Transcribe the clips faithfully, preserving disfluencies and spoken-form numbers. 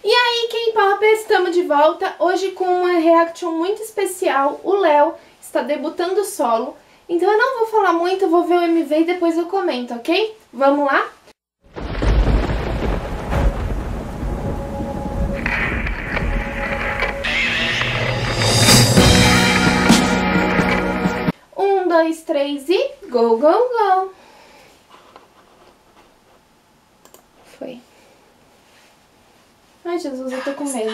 E aí, K-Pop, estamos de volta, hoje com uma reaction muito especial. O Léo está debutando solo, então eu não vou falar muito, eu vou ver o M V e depois eu comento, ok? Vamos lá? Um, dois, três e go, go, go! Foi. Ai, Jesus, eu tô com medo.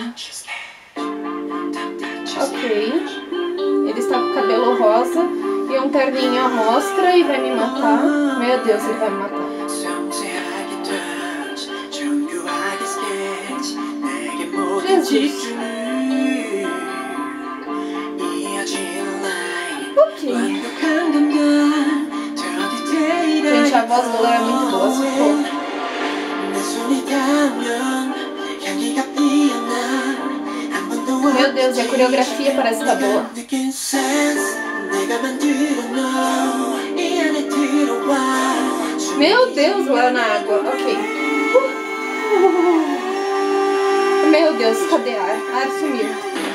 Ok. Ele está com o cabelo rosa e um terninho à mostra e vai me matar. Meu Deus, ele vai me matar. Jesus. Ok. Gente, a voz do Léo é muito boa, socorro. Meu Deus, e a coreografia parece estar boa. Meu Deus, Léo na água. Ok. Meu Deus, cadê ar? Ar sumiu.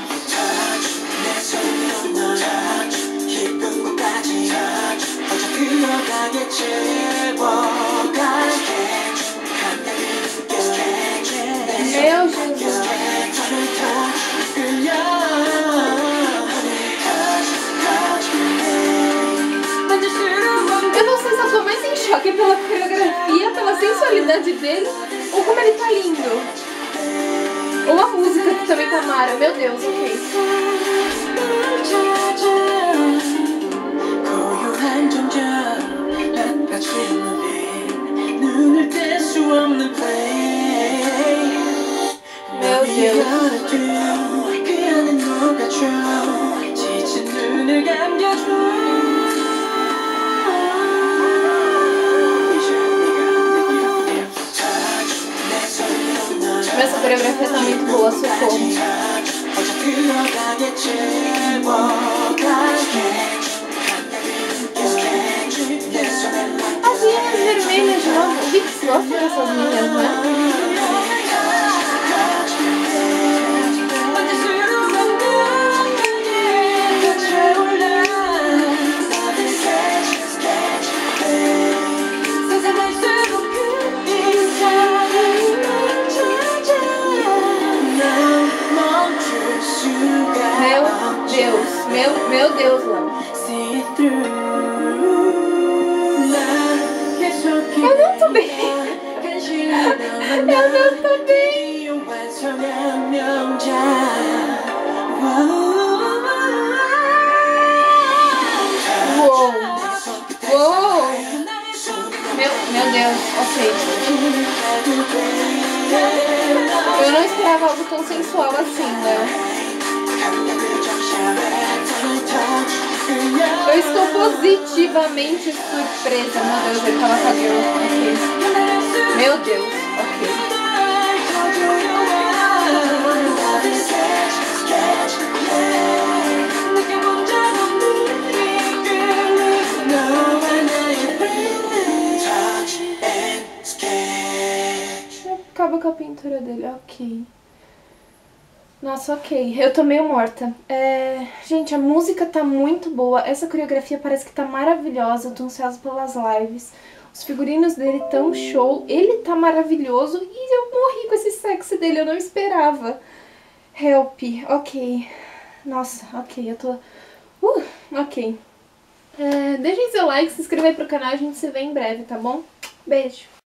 Meu Jesus. Eu não sei se eu tô mais em choque pela coreografia, pela sensualidade dele, ou como ele tá lindo. Ou a música que também tá mara. Meu Deus, ok. Meu Essa coreografia tá muito boa, socorro. As linhas vermelhas de novo. O Vix gosta dessas linhas, né? Meu, meu Deus, Léo. Eu não tô bem. Eu não tô bem. Uou. Uou. Meu, meu Deus, ok. Eu não esperava algo tão sensual assim, Léo. Eu estou positivamente surpresa. Meu Deus, ele tava cabelo. Ok. Meu Deus, ok. Acaba com a pintura dele, ok. Nossa, ok. Eu tô meio morta. É... Gente, a música tá muito boa. Essa coreografia parece que tá maravilhosa. Eu tô ansiosa pelas lives. Os figurinos dele tão show. Ele tá maravilhoso. E eu morri com esse sexy dele. Eu não esperava. Help. Ok. Nossa, ok. Eu tô... Uh, ok. É... Deixem seu like, se inscrever pro canal. A gente se vê em breve, tá bom? Beijo.